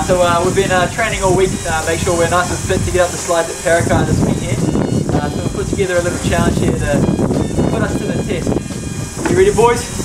So we've been training all week, make sure we're nice and fit to get up the slides at Parakai this weekend. So we've put together a little challenge here to put us to the test. You ready, boys?